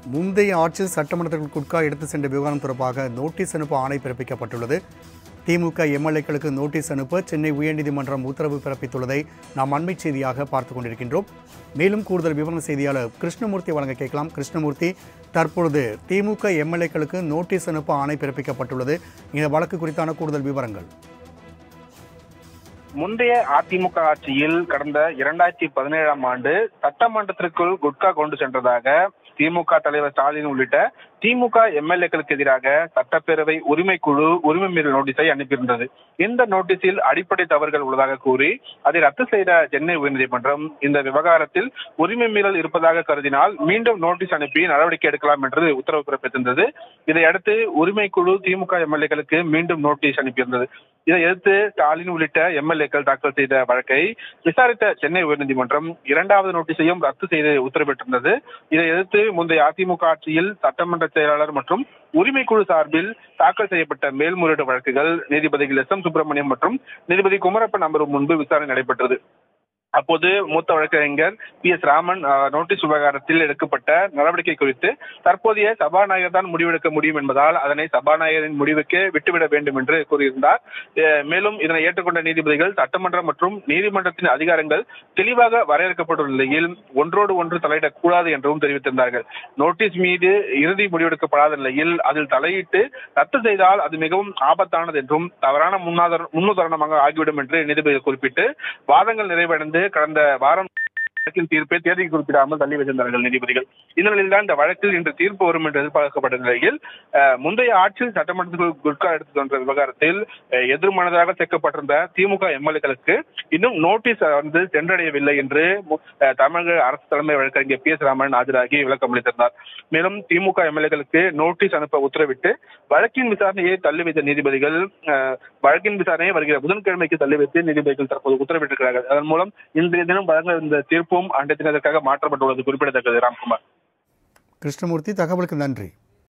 முந்தைய ஆட்சியில் சட்டமன்றத்திற்கு குட்கா எடுத்து சென்ற விவகாரம் தொடர்பாக நோட்டீஸ் அனுப்ப ஆணை பிறப்பிக்கப்பட்டுள்ளது. திமுக எம்எல்ஏக்களுக்கு நோட்டீஸ் அனுப்ப சென்னை உயர்நீதிமன்றம் உத்தரவு பிறப்பித்துள்ளதை நாம் அண்மை செய்தியாக பார்த்துக் கொண்டிருக்கின்றோம். மேலும் கூடுதல் விவரண செய்தியாளர் கிருஷ்ணமூர்த்தி வழங்க கேட்கலாம். கிருஷ்ணமூர்த்தி, தற்பொழுது திமுக எம்எல்ஏக்களுக்கு நோட்டீஸ் அனுப்ப ஆணை பிறப்பிக்கப்பட்டுள்ளது. இந்த வழக்கு குறித்தான கூடுதல் விவரங்கள். முந்தைய அதிமுக ஆட்சியில் கடந்த 2017ஆம் ஆண்டு சட்டமன்றத்திற்குள் குட்கா கொண்டு சென்றதாக திமுக தலைவர் ஸ்டாலின் உள்ளிட்ட திமுக எம்எல்ஏக்களுக்கு எதிராக சட்டப்பேரவை உரிமைக்குழு உரிமை மீறல் நோட்டீஸை அனுப்பியிருந்தது. இந்த நோட்டீஸில் அடிப்படை தவறுகள் உள்ளதாக கூறி அதை ரத்து செய்த சென்னை உயர்நீதிமன்றம் இந்த விவகாரத்தில் உரிமை மீறல் இருப்பதாக கருதினால் மீண்டும் நோட்டீஸ் அனுப்பி நடவடிக்கை எடுக்கலாம் என்று உத்தரவு பிறப்பித்திருந்தது. இதையடுத்து உரிமைக்குழு திமுக எம்எல்ஏக்களுக்கு மீண்டும் நோட்டீஸ் அனுப்பியிருந்தது. இதை எதிர்த்து ஸ்டாலின் உள்ளிட்ட எம்எல்ஏக்கள் தாக்கல் செய்த வழக்கை விசாரித்த சென்னை உயர்நீதிமன்றம் இரண்டாவது நோட்டீஸையும் ரத்து செய்து உத்தரவிட்டிருந்தது. இதை எதிர்த்து முந்தைய அதிமுக ஆட்சியில் சட்டமன்ற செயலாளர் மற்றும் உரிமைக்குழு சார்பில் தாக்கல் செய்யப்பட்ட மேல்முறையீடு வழக்குகள் நீதிபதிகள் எஸ். எம். சுப்பிரமணியம் மற்றும் நீதிபதி குமரப்பன் அமர்வு முன்பு விசாரணை நடைபெற்றது. அப்போது மூத்த வழக்கறிஞர் PS ராமன் நோட்டீஸ் விவகாரத்தில் எடுக்கப்பட்ட நடவடிக்கை குறித்து தற்போதைய சபாநாயகர் தான் முடிவெடுக்க முடியும் என்பதால் அதனை சபாநாயகரின் முடிவுக்கே விட்டுவிட வேண்டும் என்று கூறியிருந்தார். மேலும் இதனை ஏற்றுக்கொண்ட நீதிபதிகள் சட்டமன்றம் மற்றும் நீதிமன்றத்தின் அதிகாரங்கள் தெளிவாக வரையறுக்கப்பட்டுள்ள நிலையில் ஒன்றோடு ஒன்று தலையிடக்கூடாது என்றும் தெரிவித்திருந்தார்கள். நோட்டீஸ் மீது இறுதி முடிவெடுக்கப்படாத நிலையில் அதில் தலையிட்டு ரத்து செய்தால் அது மிகவும் ஆபத்தானது என்றும் தவறான முன்னுதாரணமாக ஆகிவிடும் என்று நீதிபதிகள் குறிப்பிட்டு வாதங்கள் நிறைவடைந்து கடந்த வாரம் தீர்ப்பை தேதி குறிப்பிடாமல் தள்ளி வைத்திருந்தார்கள் நீதிபதிகள். இந்த நிலையில்தான் இந்த வழக்கில் இன்று தீர்ப்பு வரும் என்று எதிர்பார்க்கப்பட்ட நிலையில் முந்தைய ஆட்சியில் சட்டமன்றத்தில் குட்கா எடுத்து சென்ற விவகாரத்தில் எதிர்மனதாக சேர்க்கப்பட்டிருந்த திமுக எம்எல்ஏக்களுக்கு இன்னும் நோட்டீஸ் சென்றடையவில்லை என்று தமிழக அரசு தலைமை வழக்கறிஞர் PS ராமன் ஆஜராகி விளக்கம் அளித்திருந்தார். மேலும் திமுக எம்எல்ஏக்களுக்கு நோட்டீஸ் அனுப்ப உத்தரவிட்டு வழக்கின் விசாரணையை தள்ளி வைத்த நீதிபதிகள் வழக்கின் விசாரணையை வருகிற புதன்கிழமைக்கு தள்ளி வைத்து நீதிபதிகள் தற்போது உத்தரவிட்டிருக்கிறார்கள். அதன் மூலம் இன்றைய தினம் வழங்க இந்த தீர்ப்பும் அன்றைய தினத்திற்காக மாற்றப்பட்டுள்ளது குறிப்பிடத்தக்கது. ராம்குமார். கிருஷ்ணமூர்த்தி, தகவலுக்கு நன்றி.